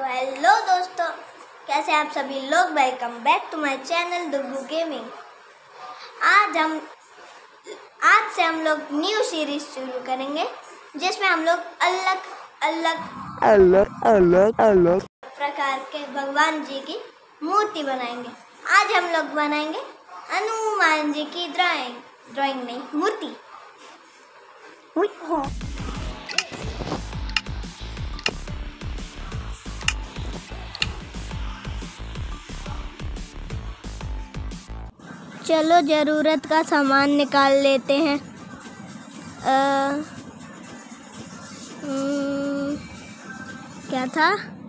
Hello दोस्तों, कैसे आप सभी लोग। Welcome back to my channel Duggu gaming. आज से हम लोग न्यू सीरीज शुरू करेंगे जिसमें हम लोग अलग प्रकार के भगवान जी की मूर्ति बनाएंगे। आज हम लोग बनाएंगे हनुमान जी की ड्राइंग नहीं, मूर्ति। चलो ज़रूरत का सामान निकाल लेते हैं। क्या था?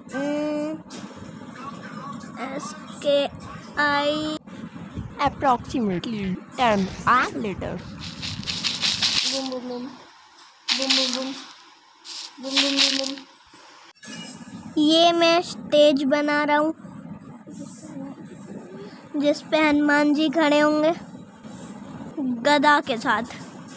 SKI approximately 10 hours later. Boom. ये मैं स्टेज बना रहा हूँ जिस पे हनुमान जी खड़े होंगे गदा के साथ।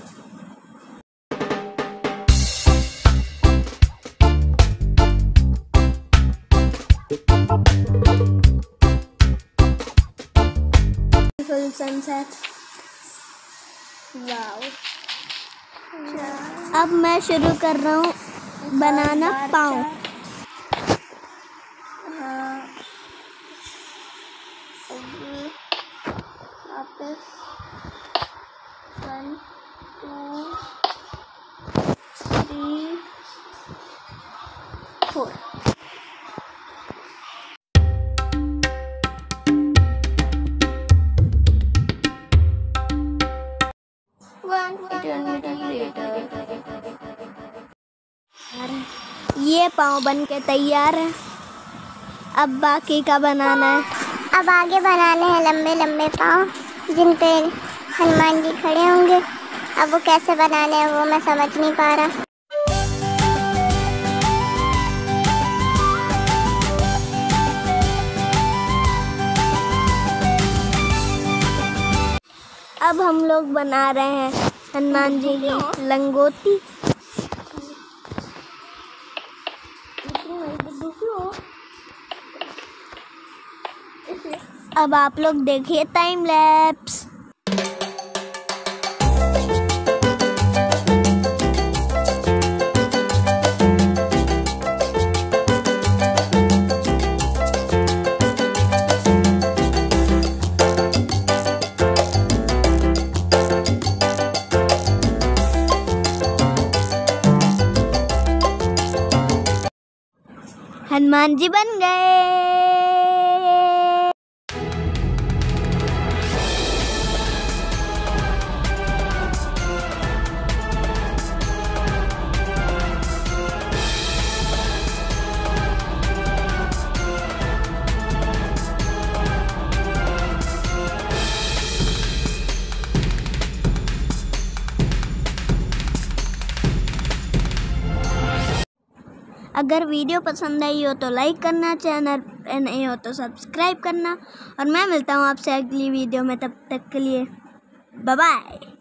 Full sunset. वाओ। अब मैं शुरू कर रहा हूँ बनाना पाँव। वापस 1 2 3 4। ये पाँव बन के तैयार है। अब बाकी का बनाना है। अब आगे बनाने हैं लंबे लंबे पाँव जिन पे हनुमान जी खड़े होंगे। अब वो कैसे बनाने हैं वो मैं समझ नहीं पा रहा। अब हम लोग बना रहे हैं हनुमान जी की लंगोटी। अब आप लोग देखिए टाइम लैप्स। हनुमान जी बन गए। अगर वीडियो पसंद आई हो तो लाइक करना, चैनल पे नहीं हो तो सब्सक्राइब करना। और मैं मिलता हूँ आपसे अगली वीडियो में, तब तक के लिए बाय बाय।